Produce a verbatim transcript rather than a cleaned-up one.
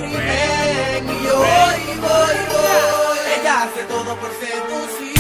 crimen. Y yo voy, voy, voy. Ella hace todo por seducir.